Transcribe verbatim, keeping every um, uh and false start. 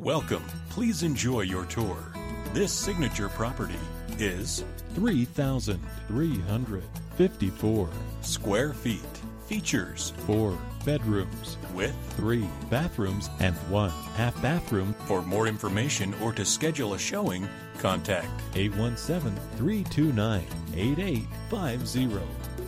Welcome. Please enjoy your tour. This signature property is three thousand three hundred fifty-four square feet. Features four bedrooms with three bathrooms and one half bathroom. For more information or to schedule a showing, contact eight one seven, three two nine, eight eight five zero.